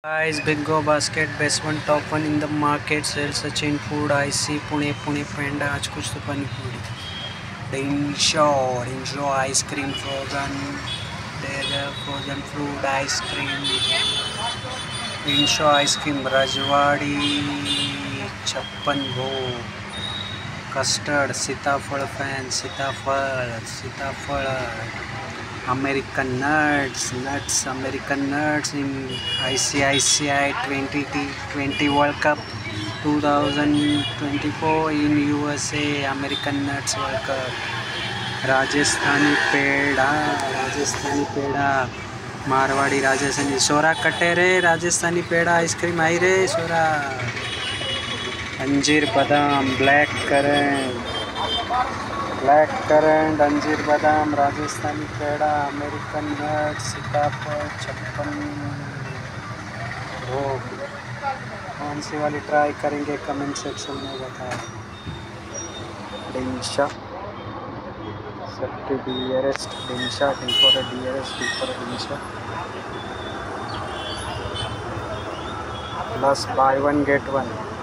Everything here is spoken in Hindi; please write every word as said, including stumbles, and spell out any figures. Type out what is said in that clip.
Guys, Bingo basket best one top one in the market sells Sachin food. I see Pune Pune Panda आज कुछ तो पानी पूरी Dinshaw Dinshaw ice cream frozen there frozen fruit ice cream Dinshaw ice cream Rajwadi छप्पन भोग custard सीताफल fan सीताफल सीताफल American nuts, nuts, American nuts in I C I C I twenty twenty World Cup twenty twenty-four in U S A, American nuts World Cup. Rajasthani पेड़ा, राजस्थानी पेड़ा, मारवाड़ी राजस्थानी सोरा कटे रे, राजस्थानी पेड़ा आइसक्रीम आई रे सोरा. अंजीर बादाम, ब्लैक करंट, ब्लैक करंट, अंजीर बादाम, राजस्थानी पेड़ा, अमेरिकन नट, सीताफल, छप्पन भोग. कौन सी वाली ट्राई करेंगे कमेंट सेक्शन में बताएं. Dinshaw safety dearest Dinshaw D for dearest D for Dinshaw plus buy one get one.